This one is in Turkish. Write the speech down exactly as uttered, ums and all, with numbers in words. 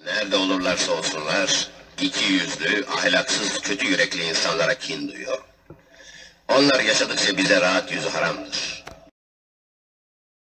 Nerede olurlarsa olsunlar, iki yüzlü, ahlaksız, kötü yürekli insanlara kin duyuyor. Onlar yaşadıkça bize rahat yüzü haramdır.